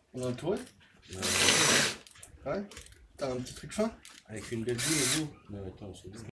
On est entouré? Ouais. Ouais. T'as un petit truc fin? Avec une belle vue et tout. Non, attends, c'est bon.